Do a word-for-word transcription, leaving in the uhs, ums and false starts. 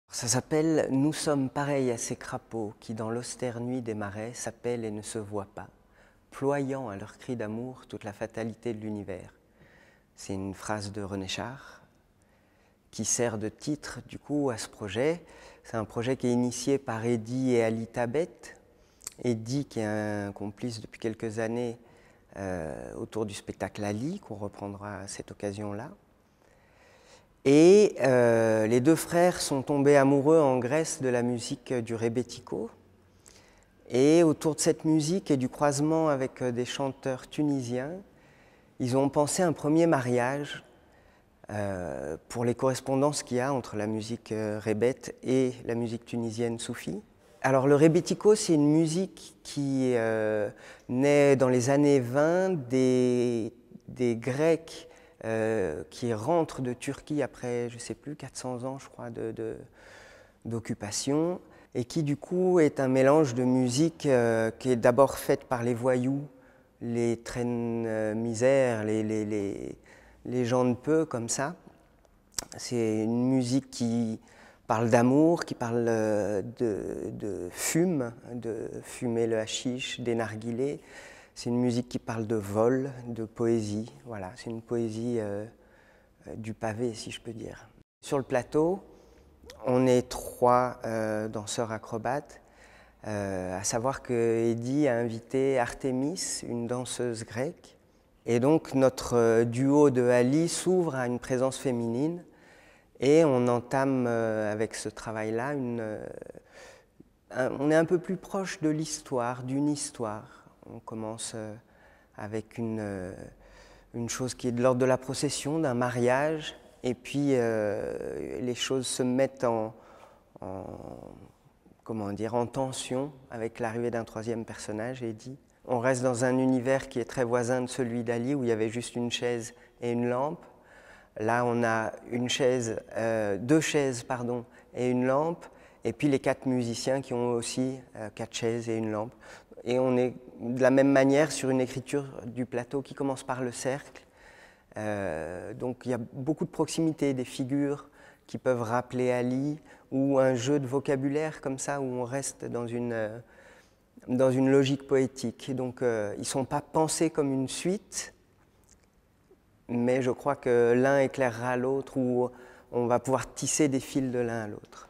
Ça s'appelle « Nous sommes pareils à ces crapauds qui, dans l'austère nuit des marais, s'appellent et ne se voient pas, ployant à leur cri d'amour toute la fatalité de l'univers ». C'est une phrase de René Char qui sert de titre du coup à ce projet. C'est un projet qui est initié par Eddy et Ali Tabet. Eddy qui est un complice depuis quelques années euh, autour du spectacle Ali, qu'on reprendra à cette occasion-là. Et euh, les deux frères sont tombés amoureux en Grèce de la musique du rebetiko. Et autour de cette musique et du croisement avec des chanteurs tunisiens, ils ont pensé un premier mariage euh, pour les correspondances qu'il y a entre la musique euh, rebet et la musique tunisienne soufie. Alors le rebetiko, c'est une musique qui euh, naît dans les années vingt des, des Grecs Euh, qui rentre de Turquie après, je ne sais plus, quatre cents ans, je crois, d'occupation, et qui du coup est un mélange de musique euh, qui est d'abord faite par les voyous, les traînes euh, misères, les, les, les, les gens de peu, comme ça. C'est une musique qui parle d'amour, qui parle de, de fume, de fumer le hashish, des narguilés. C'est une musique qui parle de vol, de poésie. Voilà, c'est une poésie euh, du pavé, si je peux dire. Sur le plateau, on est trois euh, danseurs acrobates, euh, à savoir que Eddy a invité Artémis, une danseuse grecque. Et donc notre duo de Ali s'ouvre à une présence féminine et on entame euh, avec ce travail-là, une, euh, un, on est un peu plus proche de l'histoire, d'une histoire. On commence euh, avec une, euh, une chose qui est de l'ordre de la procession, d'un mariage, et puis euh, les choses se mettent en, en, comment dire, en tension avec l'arrivée d'un troisième personnage, Eddy. On reste dans un univers qui est très voisin de celui d'Ali, où il y avait juste une chaise et une lampe. Là, on a une chaise, euh, deux chaises pardon, et une lampe, et puis les quatre musiciens qui ont aussi euh, quatre chaises et une lampe. Et on est de la même manière sur une écriture du plateau qui commence par le cercle. Euh, donc il y a beaucoup de proximité, des figures qui peuvent rappeler Ali, ou un jeu de vocabulaire comme ça, où on reste dans une, euh, dans une logique poétique. Donc euh, ils ne sont pas pensés comme une suite, mais je crois que l'un éclairera l'autre, ou on va pouvoir tisser des fils de l'un à l'autre.